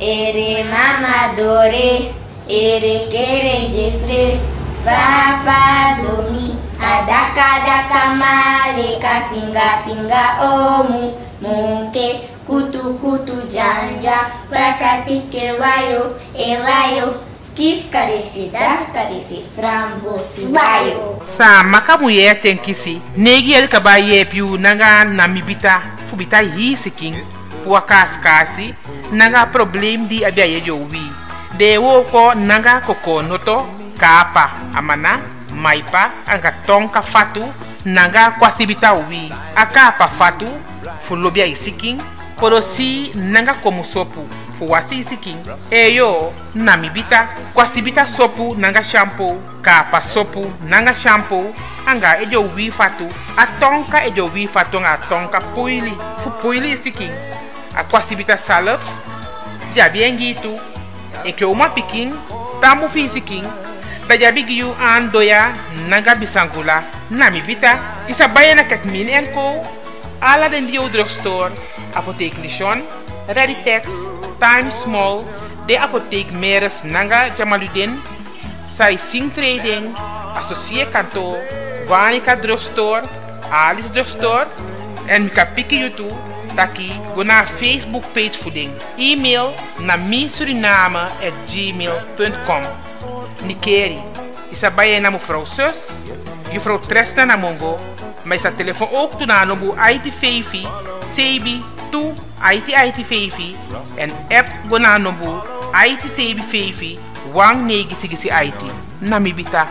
Ere mama dore, ere kere jefre, Papa domi, adaka daka maleka singa singa omu, munke kutu kutu janja, prakatike wayo, ewayo, kiskarisi daskarisi frambosi wayo. Sa makamu ye tenkisi, negi el kabaye piu nanga namibita, fubita hi siking, puakas kasi, nanga problem di abia ye jowi. De wo ko nanga kokonoto, kapa amana maipa anga tonka fatu nanga kwasibita wi akapa fatu fulobia isiking porosi nanga komusopu fuwasi isiking eyo namibita kwasibita sopu nanga shampoo kapa sopu nanga shampoo anga ejo wi fatu atonka ejo wi fatu nga tonka puili fu puili isiking akwasibita salaf jabiengi tu eke uma piking tamu fi isiking Dajabi giyu an doya naga bisangula namibita isa bayana katmin enko ala den dio drugstore apotheek Nishon Reditex Times Mall de apotheek Meres nanga Jamaludin Sai Sing Trading Associé Kanto Vanica Drugstore Alice Drugstore en mika piki yutu taki go na Facebook page voeding email na misuriname@gmail.com Nikeri. Isa baie na mevrouw Sus, juffrouw Tresna na Mongo, maar isa telefoon ook toe na nobu IT5, Sebi 2 IT5 en app go na nobu IT Sebi 5 wang negi sigisi IT. Namibita.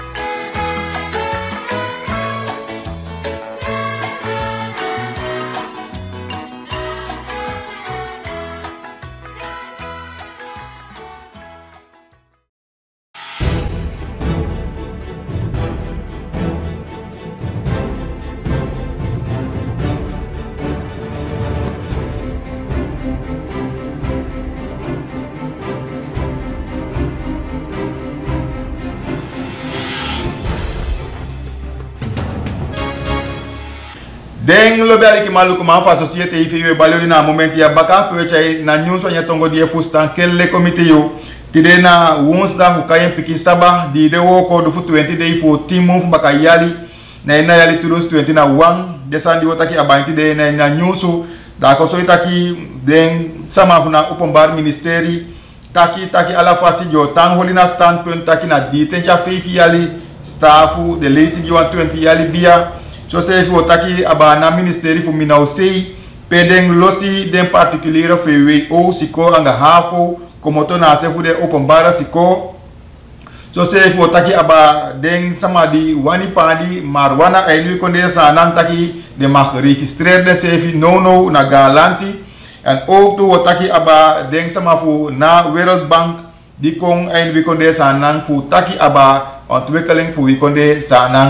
Deng lo be aliki maluku ma fa société yi fi yo balori na moment ya baka pe chay na news wanya tongo die fustan kelle comité yo tide na wonsda ku kayen piki saba di de wo ko do fu 20 day fo timu fu baka yali na ina yali turus 20 na 1 desandi wotaki abanti de na news da ko so itaki den sama fu na upombar ministeri taki ala fasi jo tan holina standpoint taki na di tencha fi yali staffu de lesi jo 20 yali bia so se fi otaki aba na ministeri fu minausei pedeng losi den particulier fewe o siko anga hafo komoto na se fu de openbara siko so se fi otaki aba den samadi wani padi marwana ainui konde sanan taki de mag registreer de se fi no na galanti en ook tu otaki aba den sama fu na World Bank di kong ainui konde sanan fu taki aba ontwikkeling fu wikonde sanan.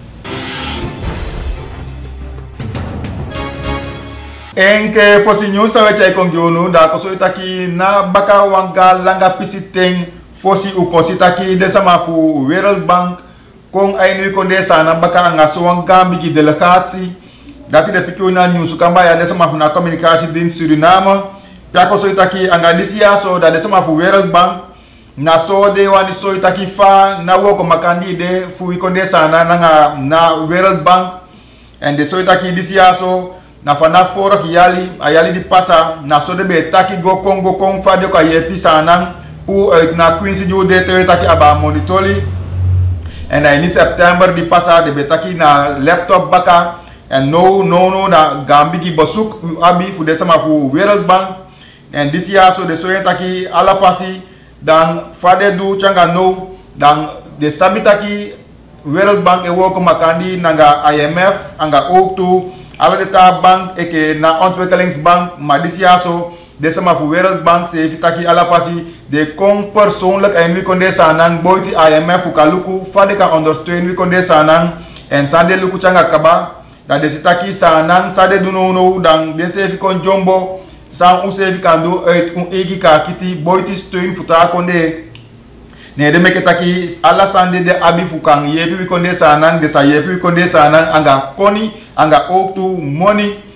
Enke fosi news sa wecha ikong jonu da ko so itaki na baka wanga langa pisiteng fosi ukosi taki de sama fu World Bank kong ainui konde sana baka nga so wanga bigi delegatie dati de pikio na news kamba ya de sama fu na komunikasi din Suriname pia ko so itaki anga disia so da de sama fu World Bank na so de wani so itaki fa na woko makandi de fu ikonde sana na World Bank and de so itaki disia so na fana foro yali ayali di pasa na so de be taki go kong fa de ka yepi sana pu na Quincy Jude te taki aba monitoli and in September di pasa de be taki na laptop baka and no na gambi ki basuk abi fu de sama fu World Bank and this year so de so taki ala fasi dan fade du changa no dan de sabitaki World Bank e woko makandi nanga IMF anga oktu ala de ta bank eke na ontwikkelingsbank maar dis jaar so de sama fu World Bank se fitaki ala fasi de kon persoonlijk en wi konde sanan boyti IMF fu kaluku fade ka ondersteun wi konde sanan en sande luku changa kaba da de sitaki sanan sade dunono dan de se fi kon jombo san u se fi kando uit egi ka kiti boyti steun fu ta konde ne de meketaki ala sande de abi fu kan yepi wi konde sanan de sa yepi wi konde sanan anga koni anga oktu money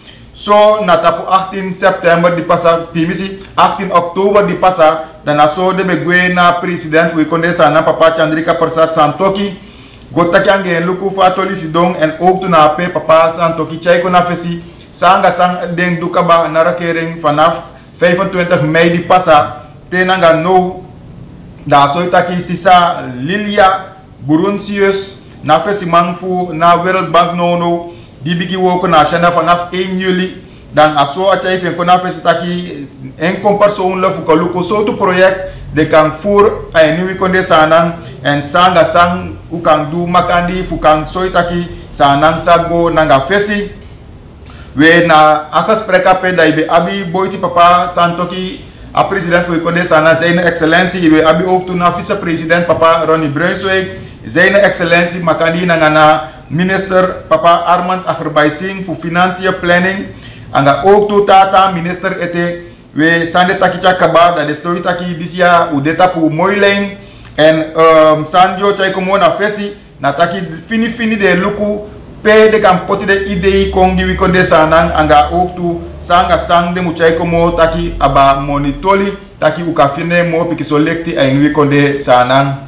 So na tapu 18 September di pasa PMC 18 Oktober di pasa dan aso de begwe na president fu ikonde sana papa Chandrika Persat Santoki gota kyange luku fatoli sidong en ook tu na pe papa Santoki chay ko na fesi sanga sang deng dukaba na rakering vanaf 25 Mei di pasa tenanga no da so itaki sisa Lilia Burunsius na fesi mangfu na World Bank no di bigi wo ko na shana vanaf 1 Juli dan aso achay fen ko na fesi taki en comparison la fu ko luko so tu project de kan fur ay ni wikonde sanang en sanga sang ukang du makandi fu kan so itaki sanang sago nanga fesi we na akas prekape da ibe abi boyti papa Santoki a president fu ikonde sana zijn excellentie ibe abi ook tu na vice president papa Ronnie Brunswijk zijn excellentie makandi nanga minister papa Armand Aggerbaising fu financial planning anga ook tu tata minister ete we sande takicha kaba da de story taki disia u deta pu moilen en sanjo chay komo na fesi na taki fini de luku pe de kan poti de idei kongi wi konde sanan anga ook tu sanga sang de mu chay komo taki aba monitoli taki u kafine mo piki solekti ay wi konde sanan.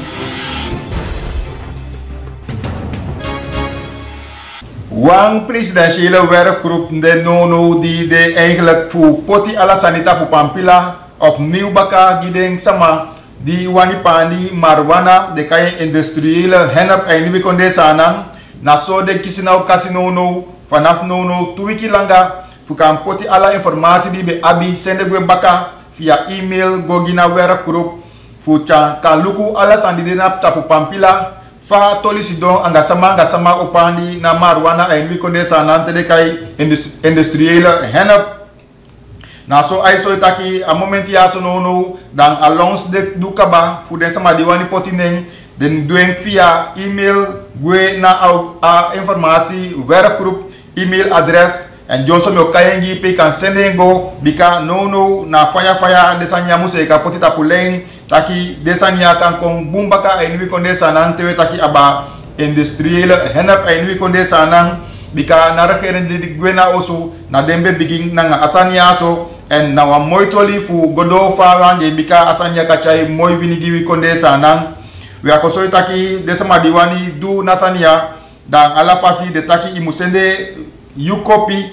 Wang presidentiële werkgroep de nono die de eigenlijk voor poti ala sanita voor Pampila opnieuw baka gideng sama di wani pandi marwana de kaya industriële henap ay nibi konde sanang na so de kisinau kasinono vanaf nono tuwiki langa fukan poti ala informasi di be abi sende gwe baka via email gogina werkgroep fucha kaluku ala sandidena tapu Pampila fa toli sidon anga sama opandi na marwana ay wi konde sanante de kay industriële henap na so ay so taki a moment ya so no dan allons de dukaba fu den sama diwani potineng den doen via email gwe na a informasi werkgroep email address en Johnson yo kayengi pe kan sendengo bika no na faya desanya museka potita puleng taki desanya kan kong bumbaka ay nwi konde sanang tewe taki aba industriële henap ay nwi konde sanang bika narakeren de gwena osu na dembe biging nanga asanya so en na wa moitoli fu godo faranje bika asanya kachai moy winigi wi konde sanang we akoso taki desama diwani du nasania dan ala fasi de taki imusende you copy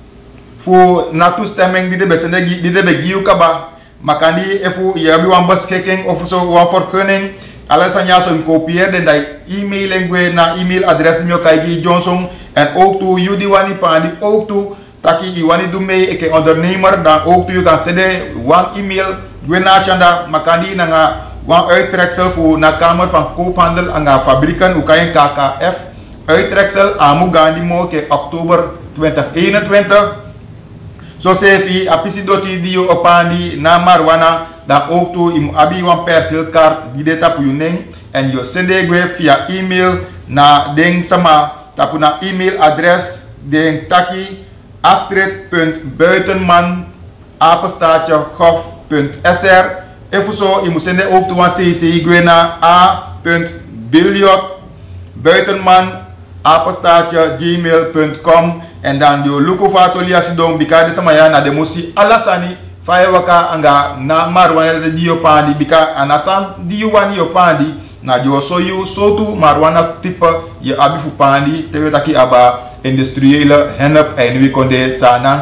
fu natu stemming di de besende di de be giu kaba makandi efu yabi wan bas keken ofuso wan forkening ala sanya so kopier de dai email engwe na email address nyo kaygi Johnson en ook tu yudi wani pandi ook tu taki iwani dume eke ondernemer dan ook tu you kan sende wan email gwena shanda makandi nanga wan uittreksel fu na kamer van koophandel anga fabrikan ukayen KKF uittreksel amu gandi mo ke Oktober 2021 so sefi apisi doti dio opandi na marwana dan ook tu im abi wan persil card di data pu yuneng en yo sende gwe via email na deng sama tapu na email address deng taki astrid.buitenman@gov.sr efuso imu sende ook tu wan cc gwe na a.billiot@gmail.com en dan dio luku fatoli asidong bika de samaya na de musi alasani faya waka anga na marwana de dio pandi bika anasan dio wani yo pandi na dio soyu sotu marwana tipe ye abifu pandi tewe taki aba industriële henep en wi konde sana.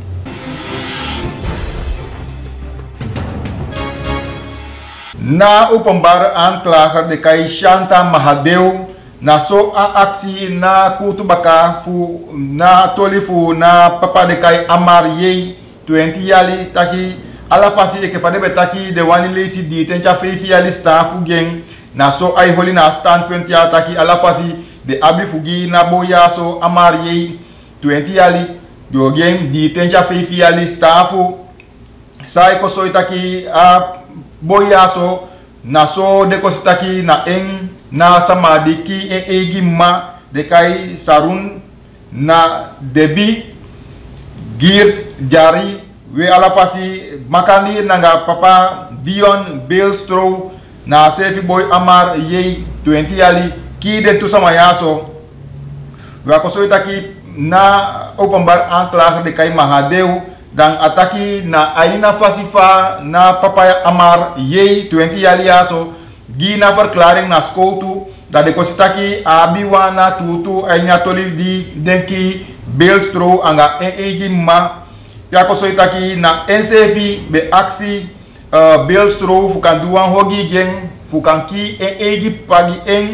Na openbare aanklager de kai Shanta Mahadew na so a aksi na kutubaka fu na toli fu na papa de kai Amar Yei 20 yali taki ala fasi eke fade betaki de wani lesi di tencha fefi yali staff geng na so ay holi na standpoint ya taki ala fasi de abi fugi na boya so Amar Yei 20 yali do geng di tencha fefi yali staff sai ko so taki a boya so na so de ko staki na eng na samadiki egi ma de kai sarun na debi girt jari we ala fasi makani nanga papa Dion Bilstro na sefi boy Amar Yei 20 yali ki de tu sama yaso we ko so itaki na openbaar aanklager de kai Mahadew dan ataki na aina fasifa na papaya Amar Yei 20 yaliaso gi na verklaring na skoutu dat de kositaki abiwana tutu ainya toli di denki Beelstro anga egi ma ya kosoitaki na NCV be aksi Beelstro fukan duan hogi geng fukan ki egi pagi eng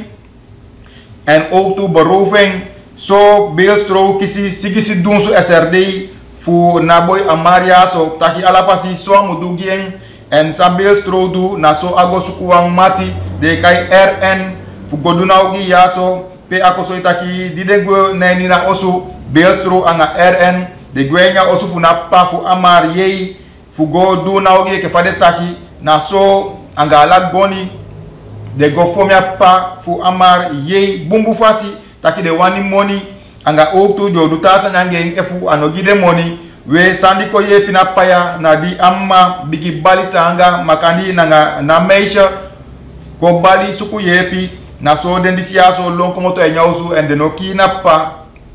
en ook toe beroving so Beelstro kisi sigisi doen so SRD fu naboy Amaria so taki alafasi so mudu geng en sa Beelstro du na so ago sukuang mati de kai RN fu goduna ogi ya so pe akosoitaki didengwe neni na osu Beelstro anga RN de gwenya osu fu na pa fu Amar Yei fu go do na ogi ke fade taki na so anga la goni de go fomia pa fu Amar Yei bumbu fasi taki de wani money anga oktu jo dutasa nange efu anogi de money we sandi ko ye pina paya na di amma bigi bali tanga makandi nanga na meisha ko bali suku yepi na so den disia so lonko moto e nyausu en de no kina pa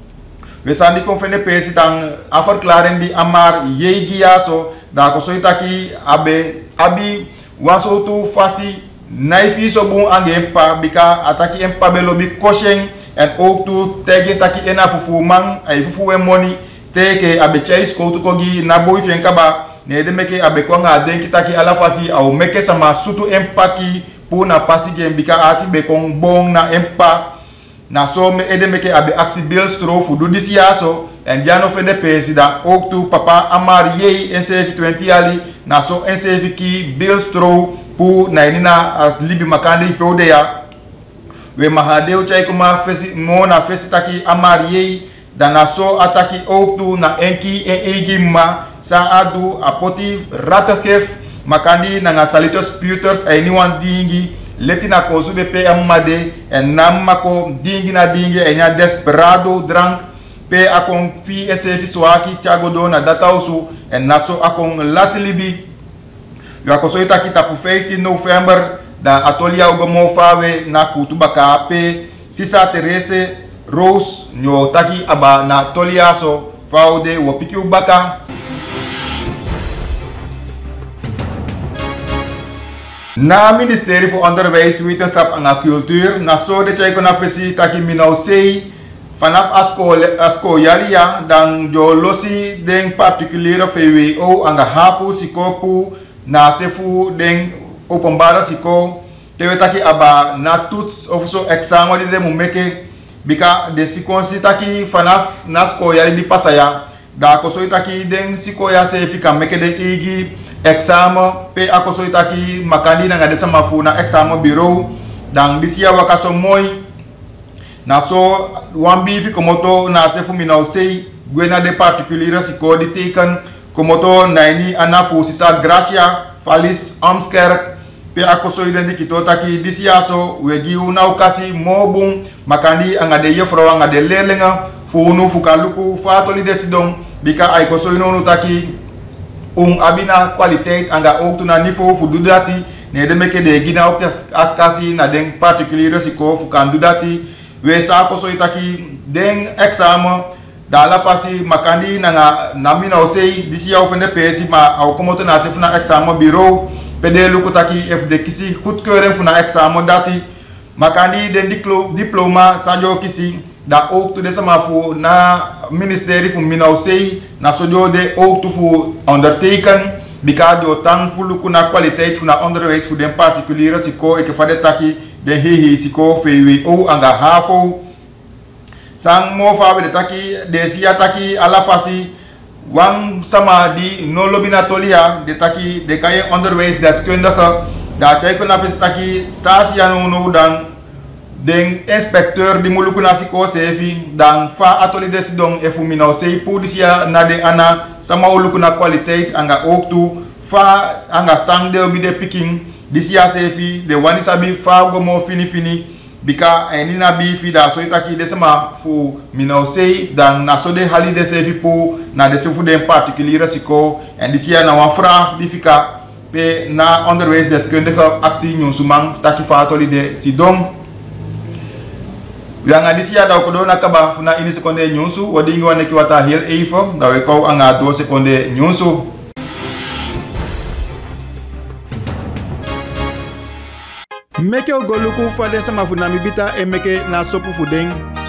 we sandi ko fene pesi tang afar klaren di Amar Yei giaso da ko so itaki abi waso tu fasi naifi so bon ange pa bika ataki empa belo bi kosheng en ook tu tegi taki ena fufu man ay fufu we money teke abe chase ko tu kogi na boy fen kaba ne de meke abe ko nga den kitaki ala fasi au meke sama sutu empaki pu na pasi gen bika ati be kon bon na empa na so me ede meke abe aksi Beelstro fu du disia so en jano fende president ook tu papa Amar Yei NCV 20 ali na so NCV ki Beelstro pu na inina libi makandi pode ya we Mahadew chai kuma fesi mo na fesi taki Amar Yei dan na so ataki ook tu na enki egi ma sa adu apoti ratakef makandi na nga salitos puters ay niwan dingi letina kosu be pe amade en namako dingi na dingi enya desperado drank pe akon fi SCV swaki chagodo na datausu en naso akon lasilibi yo akoso itaki tapu 15 November da atolia ugomo fawe na kutubaka pe sisa Terese Rose nyo taki aba na tolia so faude wopiki ubaka na Ministerie voor Onderwijs, Wetenschap en Cultuur na so de chai kona fesi taki minau sei vanaf asko yalia dan jo losi den particuliere VWO anga hafu sikopu na sefu den openbare siko tewe taki aba na toets of so examen di de mumeke bika de sikonsi taki vanaf nasko yali di pasaya da koso taki den siko ya se fika meke de igi examen pe akoso itaki makandi na ngade sama fu na examen bureau dan disia wakaso moy na so wambi fi komoto na sefu minau sei gwena de particuliere siko di teken komoto naini anafu sisa Gracia Falis Amskerk pe akoso identikito taki disia so wegi una ukasi mobung makandi angade yefro angade lelenga funu fukaluku fatoli desidong bika ay koso ino taki abina kwaliteit anga ook tu na niveau fu dudati ne de meke de gina ook akasi na den particuliere siko fu kan dudati we sa koso itaki den examen da la fasi makandi na mina osei disi ya ofende pesi ma au komoto na sefu na examen bureau pede luku taki FD kisi goedkeuring fu na examen dati makandi den diploma sanjo kisi da ook tu de sama fu na Ministerie fu mina osei na sojo de ook tu fu onderteken bika do tang fu luku na kwaliteit fu na onderwijs fu den particuliere siko eke fade taki den hehi siko VWO anga hafo sang mo fa be taki de sia taki ala fasi wang sama di no lobina tolia de taki de kay onderwijsdeskundige da chay ko na fes taki sasia no dan den inspecteur di muluku na siko sefi dan fa atoli desidong efu mina sei pudisia na de ana sama uluku na kwaliteit anga oktu fa anga sang de obi de picking disia sefi de wani sabi fa go mo fini bika enina bi fi da so itaki de sama fu mina sei dan na so de hali de sefi pu na de sefu de particuliere siko en disia na wa fra difika pe na onderwijsdeskundige actie nyonsumang taki fa atoli de sidong Yang adisi ada ko na kaba funa ini sekonde nyusu wadingi wane ki wata hil eifo da we ko anga 2 sekonde nyusu. Meke goluku fade sama funa mibita e meke na sopu fudeng.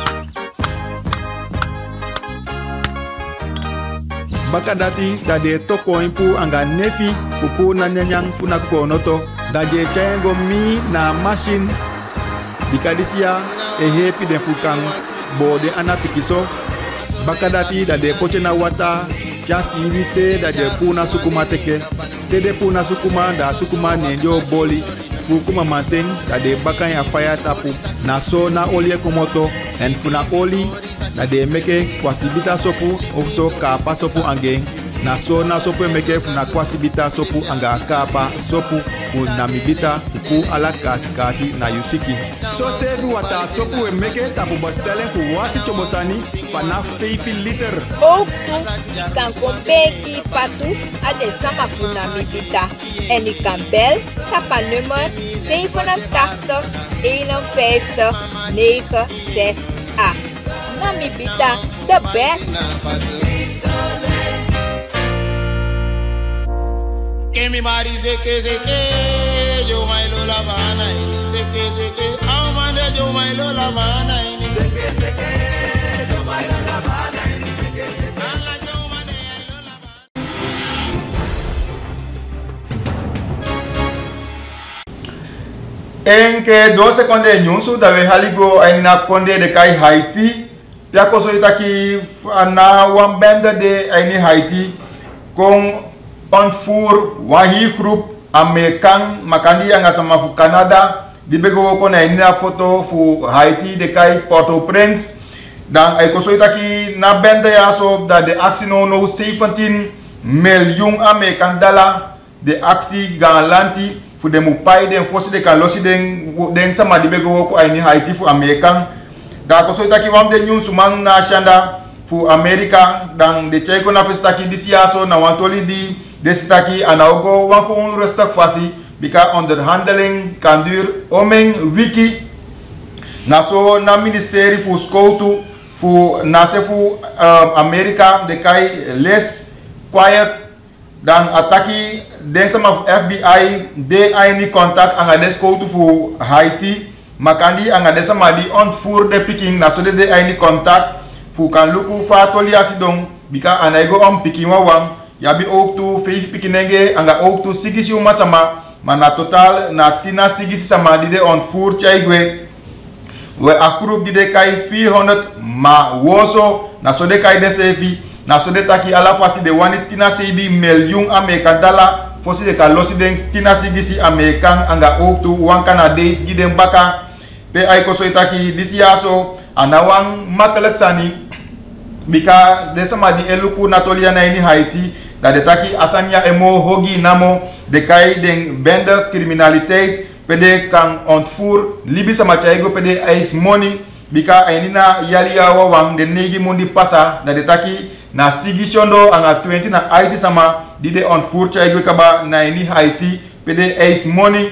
Baka dati da de toko impu anga nefi fupu na nyanyang funa konoto da je chayengo mi na machine dikadisia e hefi den fukang bode ana pikiso baka dati da de poche na wata chasi invite da de puna sukuma teke de puna sukuma da sukuma nenjo boli fukuma manteng da de baka ya fire tapu na so na olie komoto en funa oli da de meke kwasibita sopu ofso kapa sopu angeng na so na sopu meke funa kwasibita sopu anga kapa sopu na mibita ku ala kasi na yusiki so sebu wata sopu meke tapu bastelen ku wasi chobosani pana 5 liter ook tu kan kompeki patu ade sama funa mibita en ik kan bel tapa nummer 87 51 968 na mibita the best. Que mi mari seke yo mai lo la bana ini seke amande yo mai lo la bana ini seke yo mai lo la bana ini seke ala yo mane lo la bana. Enke 2 sekonde nyusu da we haligo aina konde de kai Haiti pia koso itaki na wambenda de aini Haiti kong ontvoer wahi groep Amerikaan makandi yang sama fu Canada di bego ko na ina foto fu Haiti de kai Port-au-Prince dan ay koso itaki na benda ya so da de aksi no 17 miljoen Amerikaan dollar de aksi galanti fu de mupai den fosi de kalosi den sama di bego ko ay ni Haiti fu Amerikaan da koso itaki wam de nyun sumang na shanda fu Amerika dan de cheko na festaki disiaso na wantoli di desitaki anaogo wanko un restak fasi bika onderhandeling kan duur omeng wiki na so na ministeri fu skoutu fu nase fu Amerika de kai less quiet dan ataki den sama FBI de aini contact anga de skoutu fu Haiti makandi anga de sama di ontvoer de piking na so de aini contact fu kan luku fa toliasi dong bika anaigo piking wawang yabi ook tu 5 pikinenge anga ook tu sigisi uma sama mana total na tina sigisi sama di de ontvoer chaigwe we akrup di de kai 400 ma woso na so de kai de sefi na so de taki ala fasi de wani tina sebi miljoen American dollar fosi de kalosi de tina sigisi American anga ook tu wan Canadies giden baka pe ay ko so itaki disiaso anawang makalak sani bika de sama di eluku natolia na ini Haiti da de taki asanya emo hogi namo de kai den bende criminaliteit pede kan ontvoer libi sama chaigo pede ice money bika ainina yalia wawang de negi mundi pasa da de taki na sigi shondo anga 20 na Haiti sama di de ontvoer chaigo kaba na ini Haiti pede ice money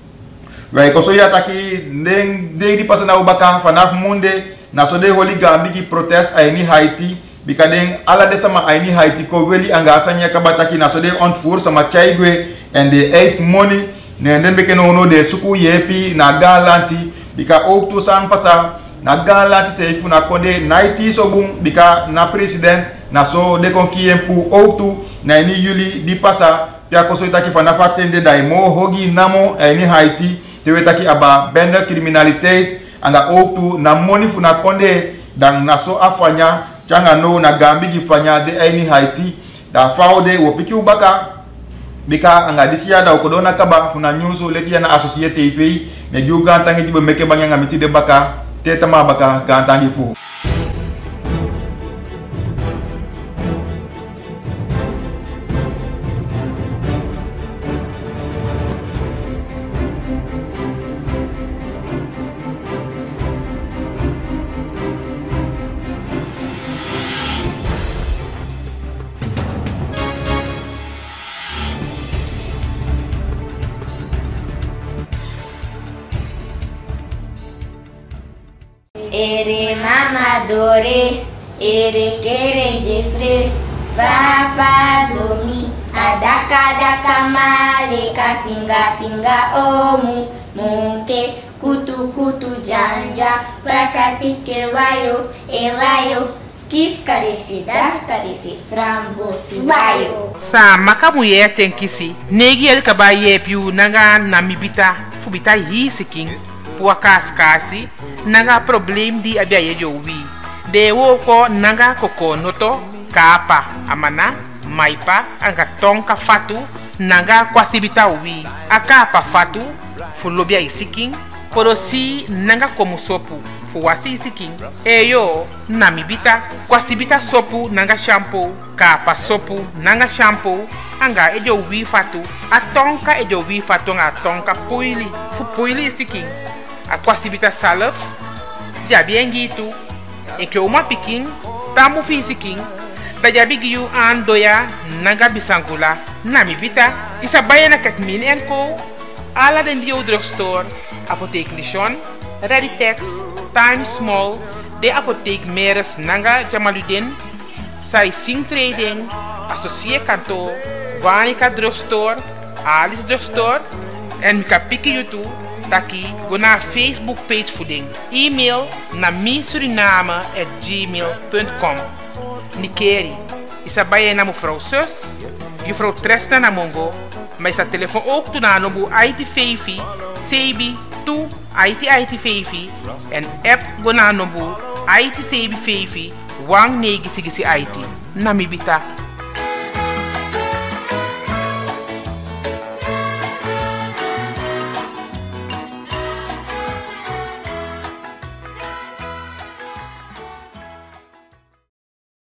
wai koso ya taki den de di pasa na ubaka fanaf munde na so de holi gambigi protest aini Haiti bika den ala de sama aini Haiti ko weli anga asanya kabataki na so de ontvoer sama chaigwe and the ace money ne den beke no de suku yepi na galanti bika ook to san pasa na galanti se fu na konde naiti so bum bika na president na so de konki empu ook to na ni yuli di pasa pia ko so itaki fana fatende dai mo hogi namo aini Haiti te wetaki aba bende criminaliteit anga ook tu na money fu na konde dan na so afanya changa no na gambi gifanya de aini Haiti da faude wo piki ubaka bika anga disia da ukodona kaba fu na nyuso leti na associate fei me juga tangi jibe meke banyanga miti de baka tetama baka gantangi fu. ere mama dore, ere keren jefre, fa domi, adaka maleka singa omu, monte kutu janja, prakatike wayo, ewayo, kiskarisi, daskarisi, frambosi wayo. Sa maka mulher tem kisi, negi el kabaye piu nanga namibita, fubita hi siking, pua kaskasi, nanga problem di abiaye jowi. De wo ko nanga kokonoto, kapa, amana, maipa, anga tonka fatu, nanga kwasibita wi. Akapa fatu, fulobia isiking, porosi nanga komu sopu, fuwasi isiking. Eyo, namibita, kwasibita sopu nanga shampoo, kapa sopu nanga shampoo, anga ejo wi fatu, atonka ejo wi fatu nga atonka puili, fu puili isiking. Akwasibita salaf, jabiengi tu, eke uma piking, tamu fi isiking, da jabi giyu an doya nanga bisangula, namibita, isabaya na katmin enko, ala den dio drugstore, apotheek Nishon, Reditex, Times Mall, de apotheek Meres nanga Jamaludin, Sai Sing Trading, Associé Kanto, Vanica Drugstore, Alice Drugstore, en mika piki YouTube, taki go na Facebook page voeding. E-mail na misuriname@gmail.com. Nikeri, isabaye na mevrouw Sus, juffrouw Tresna na Mongo, maar is dat telefoon ook toe na nobu IT5, Sebi 2 IT5 en app go na nobu IT7 Wang Negi Sigisi IT. Namibita.